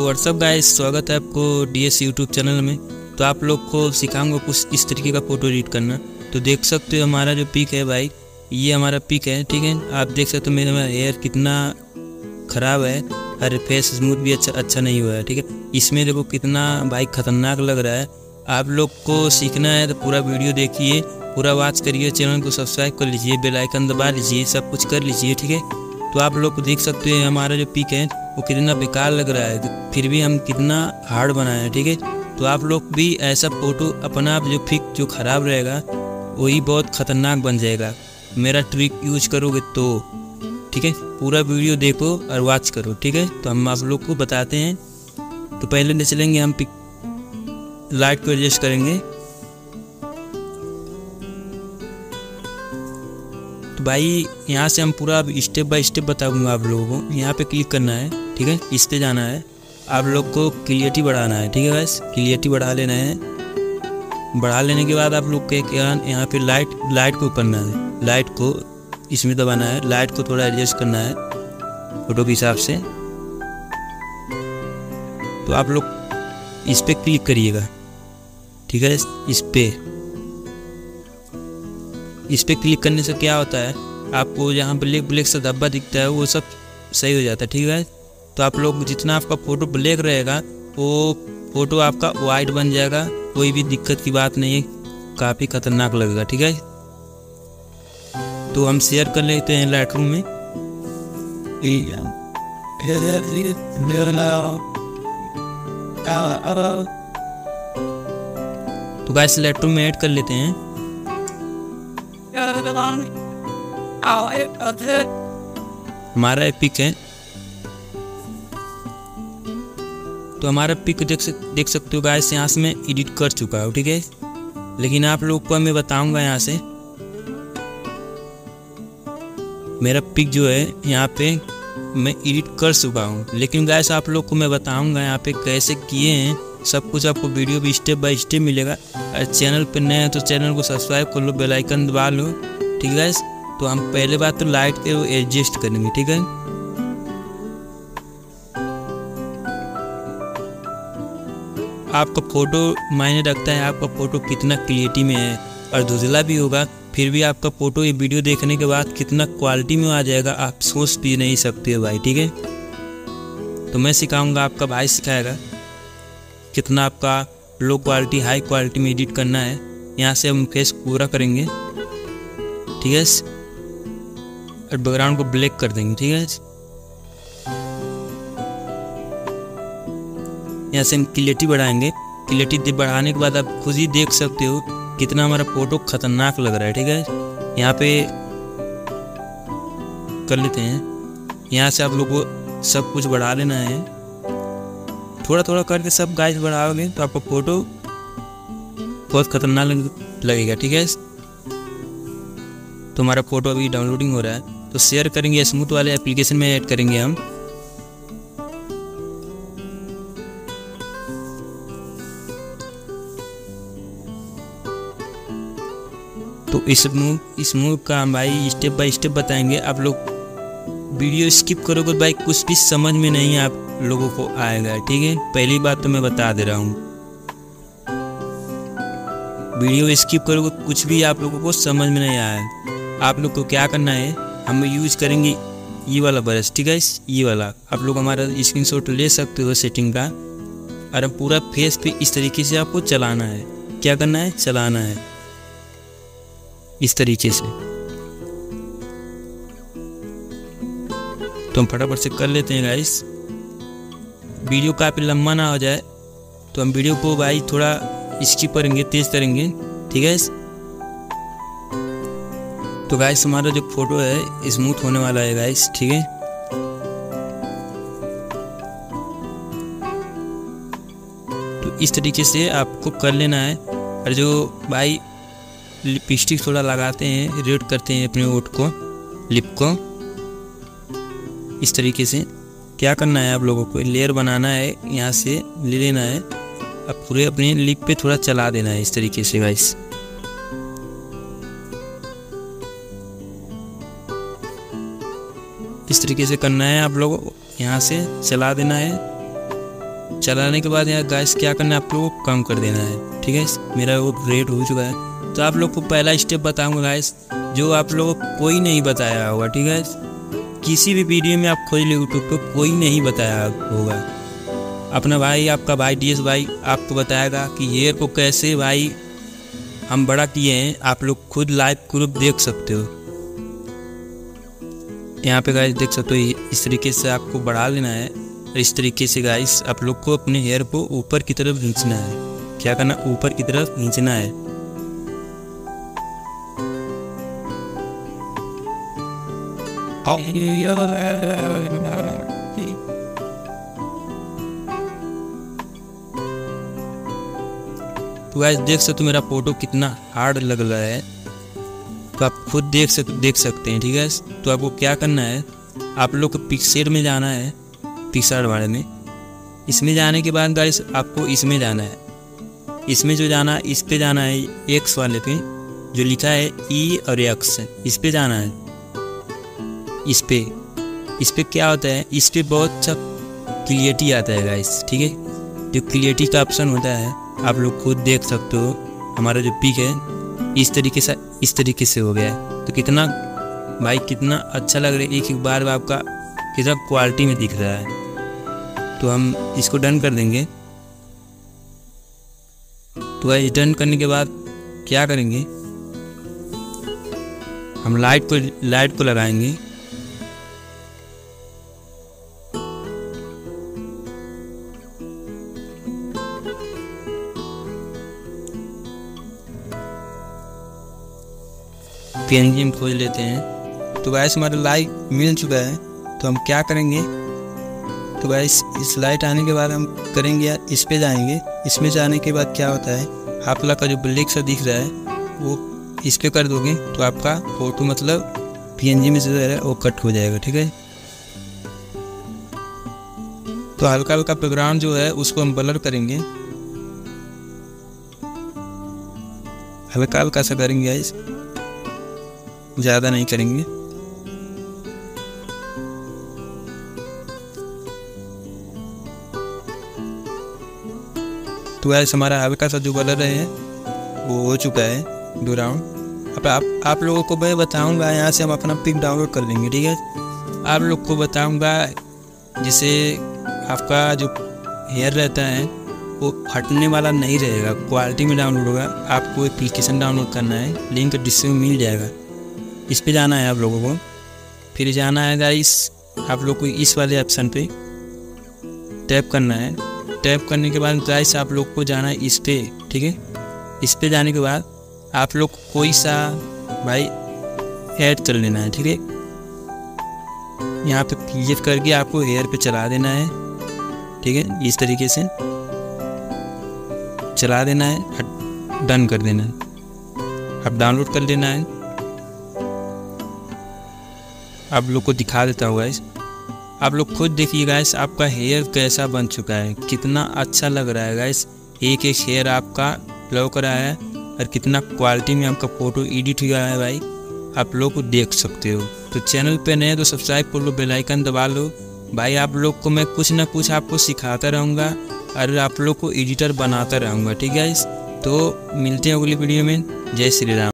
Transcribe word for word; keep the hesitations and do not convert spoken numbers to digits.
WhatsApp guys, स्वागत है आपको डीएस यूट्यूब चैनल में। तो आप लोग को सिखाऊंगा कुछ इस तरीके का फ़ोटो एडिट करना। तो देख सकते हो हमारा जो पिक है भाई, ये हमारा पिक है, ठीक है। आप देख सकते हो मेरा हेयर कितना ख़राब है, अरे फेस स्मूथ भी अच्छा अच्छा नहीं हुआ है, ठीक है। इसमें देखो कितना भाई ख़तरनाक लग रहा है। आप लोग को सीखना है तो पूरा वीडियो देखिए, पूरा वॉच करिए, चैनल को सब्सक्राइब कर लीजिए, बेल आइकन दबा लीजिए, सब कुछ कर लीजिए, ठीक है। तो आप लोग को देख सकते हैं हमारा जो पिक है वो कितना बेकार लग रहा है, तो फिर भी हम कितना हार्ड बनाए हैं, ठीक है। तो आप लोग भी ऐसा फ़ोटो अपना जो पिक जो ख़राब रहेगा वही बहुत ख़तरनाक बन जाएगा, मेरा ट्रिक यूज करोगे तो, ठीक है। पूरा वीडियो देखो और वॉच करो, ठीक है। तो हम आप लोग को बताते हैं। तो पहले ले चलेंगे हम पिक, लाइट को एडजस्ट करेंगे। तो भाई यहाँ से हम पूरा स्टेप बाय स्टेप बताऊंगा आप लोगों को। यहाँ पे क्लिक करना है, ठीक है, इस पे जाना है। आप लोग को क्लियरिटी बढ़ाना है, ठीक है गाइस, क्लियरिटी बढ़ा लेना है। बढ़ा लेने के बाद आप लोग के यहाँ पे लाइट लाइट को करना है, लाइट को इसमें दबाना है, लाइट को थोड़ा एडजस्ट करना है फोटो के हिसाब से। तो आप लोग इस पे क्लिक करिएगा, ठीक है। इस पे इस पे क्लिक करने से क्या होता है, आपको जहाँ ब्लैक ब्लैक सा धब्बा दिखता है वो सब सही हो जाता है, ठीक है। तो आप लोग जितना आपका फ़ोटो ब्लैक रहेगा वो फ़ोटो आपका वाइट बन जाएगा, कोई भी दिक्कत की बात नहीं है, काफ़ी ख़तरनाक लगेगा, ठीक है। तो हम शेयर कर लेते हैं लाइटरूम में। तो गाइस लाइटरूम में ऐड कर लेते हैं। हमारा पिक है, तो हमारा पिक देख सक, देख सकते हो गाइस, यहाँ से मैं एडिट कर चुका हूँ, ठीक है। लेकिन आप लोग को मैं बताऊंगा, यहाँ से मेरा पिक जो है यहाँ पे मैं एडिट कर चुका हूँ, लेकिन गाइस आप लोग को मैं बताऊंगा यहाँ पे कैसे किए हैं, सब कुछ आपको वीडियो भी स्टेप बाय स्टेप मिलेगा। और चैनल पर नए हैं तो चैनल को सब्सक्राइब कर लो, बेल आइकन दबा लो, ठीक है। तो हम पहले बात तो लाइट के एडजस्ट करेंगे, ठीक है। आपका फ़ोटो मायने रखता है, आपका फ़ोटो कितना क्लियरिटी में है, और धुंधला भी होगा फिर भी आपका फ़ोटो ये वीडियो देखने के बाद कितना क्वालिटी में आ जाएगा, आप सोच भी नहीं सकते हो भाई, ठीक है। तो मैं सिखाऊंगा, आपका भाई सिखाएगा कितना आपका लो क्वालिटी हाई क्वालिटी में एडिट करना है। यहाँ से हम फेस पूरा करेंगे, ठीक है, और बैकग्राउंड को ब्लैक कर देंगे, ठीक है। यहाँ से हम क्लियरिटी बढ़ाएंगे। क्लियरिटी बढ़ाने के बाद आप खुद ही देख सकते हो कितना हमारा फोटो खतरनाक लग रहा है, ठीक है। यहाँ पे कर लेते हैं। यहाँ से आप लोग को सब कुछ बढ़ा लेना है, थोड़ा थोड़ा करके सब गाइस बढ़ाओगे तो आपका फोटो बहुत खतरनाक लगेगा, ठीक है। तो हमारा फोटो अभी डाउनलोडिंग हो रहा है, तो शेयर करेंगे, स्मूथ वाले एप्लीकेशन में ऐड करेंगे हम। तो इस मूव इस मूव का हम भाई स्टेप बाय स्टेप बताएंगे। आप लोग वीडियो स्किप करोगे भाई कुछ भी समझ में नहीं आप लोगों को आएगा, ठीक है। पहली बात तो मैं बता दे रहा हूँ, वीडियो स्किप करोगे कुछ भी आप लोगों को समझ में नहीं आया। आप लोग को क्या करना है, हम यूज करेंगे ये वाला ब्रश, ठीक है, ये वाला। आप लोग हमारा स्क्रीनशॉट ले सकते हो सेटिंग का, और हम पूरा फेस पे इस तरीके से आपको चलाना है। क्या करना है, चलाना है इस तरीके से। तो हम फटाफट से कर लेते हैं गाइस। वीडियो काफ़ी लंबा ना हो जाए तो हम वीडियो को भाई थोड़ा स्किप करेंगे, तेज करेंगे, ठीक है। तो गाइस हमारा जो फोटो है स्मूथ होने वाला है गाइस, ठीक है। तो इस तरीके से आपको कर लेना है। और जो भाई लिपस्टिक थोड़ा लगाते हैं, रेड करते हैं अपने ओठ को, लिप को, इस तरीके से क्या करना है, आप लोगों को लेयर बनाना है, यहाँ से ले लेना है, अब पूरे अपने लिप पे थोड़ा चला देना है इस तरीके से गाइस। इस तरीके से करना है, आप लोगों को यहाँ से चला देना है। चलाने के बाद यहाँ गाइस क्या करना है, आप लोगों को कम कर देना है। ठीक है, मेरा वो रेड हो चुका है। तो आप लोग को पहला स्टेप बताऊंगा गाइस, जो आप लोगों को कोई नहीं बताया होगा। ठीक है, किसी भी वीडियो में आप खोज ले यूट्यूब पर, कोई नहीं बताया होगा। अपना भाई, आपका भाई डी एस भाई आपको बताएगा कि हेयर को कैसे भाई हम बड़ा किए हैं। आप लोग खुद लाइव ग्रुप देख सकते हो। यहाँ पे गाइस देख सकते हो, इस तरीके से आपको बढ़ा लेना है। इस तरीके से गाइस आप लोग को अपने हेयर को ऊपर की तरफ खींचना है। क्या करना, ऊपर की तरफ खींचना है। तो गाइस देख सकते हो मेरा फोटो कितना हार्ड लग रहा है, तो आप खुद देख सक देख सकते हैं। ठीक है, तो आपको क्या करना है, आप लोग को पिक्सेल में जाना है, पिक्सेल वाले में। इसमें जाने के बाद गाइस आपको इसमें जाना है। इसमें जो जाना है, इस पे जाना है, एक्स वाले पे जो लिखा है ई और एक्स, इस पे जाना है। इस पे इस पे क्या होता है, इस पे बहुत अच्छा क्लियरिटी आता है गाइस। ठीक है, जो क्लियरिटी का ऑप्शन होता है आप लोग खुद देख सकते हो। हमारा जो पिक है इस तरीके से इस तरीके से हो गया है। तो कितना भाई कितना अच्छा लग रहा है, एक एक बार आपका कितना क्वालिटी में दिख रहा है। तो हम इसको डन कर देंगे। तो भाई डन करने के बाद क्या करेंगे, हम लाइट को लाइट को लगाएंगे। पीएनजी में खोज लेते हैं। तो गाइस हमारा लाइट मिल चुका है। तो हम क्या करेंगे, तो गाइस इस लाइट आने के बाद हम करेंगे यार, इस पे जाएंगे। इसमें जाने के बाद क्या होता है, आप लोग का जो ब्लैक सा दिख रहा है वो इस पे कर दोगे तो आपका फोटो मतलब पीएनजी में से जो है वो कट हो जाएगा। ठीक है, तो हल्का हल्का बैकग्राउंड जो है उसको हम ब्लर करेंगे, हल्का हल्का सा करेंगे गाइस, ज़्यादा नहीं करेंगे। तो गाइस हमारा हल्का सा जो कलर है वो हो चुका है बैकग्राउंड। अब आप आप लोगों को मैं बताऊंगा, यहाँ से हम अपना पिक डाउनलोड कर लेंगे। ठीक है, आप लोग को बताऊंगा जिसे आपका जो हेयर रहता है वो हटने वाला नहीं रहेगा, क्वालिटी में डाउनलोड होगा। आपको एप्लीकेशन डाउनलोड करना है, लिंक डिस्क्रिप्शन में मिल जाएगा। इस पे जाना है आप लोगों को, फिर जाना है गाइस आप लोग को इस वाले ऑप्शन पे टैप करना है। टैप करने के बाद गाइस आप लोग को जाना है इस पे। ठीक है, इस पे जाने के बाद आप लोग कोई सा भाई ऐड कर लेना है। ठीक है, यहाँ पे क्लिक करके आपको हेयर पे चला देना है। ठीक है, इस तरीके से चला देना है, डन कर देना है। अब डाउनलोड कर लेना है। आप लोग को दिखा देता हूँ गाइस, आप लोग खुद देखिए गाइस आपका हेयर कैसा बन चुका है, कितना अच्छा लग रहा है गाइस। एक एक हेयर आपका फ्लो कर रहा है और कितना क्वालिटी में आपका फ़ोटो एडिट हुआ है भाई, आप लोग को देख सकते हो। तो चैनल पे नए तो सब्सक्राइब कर लो, बेल आइकन दबा लो भाई। आप लोग को मैं कुछ ना कुछ आपको सिखाता रहूँगा और आप लोग को एडिटर बनाता रहूँगा। ठीक है गाइस, तो मिलते हैं अगली वीडियो में। जय श्री राम।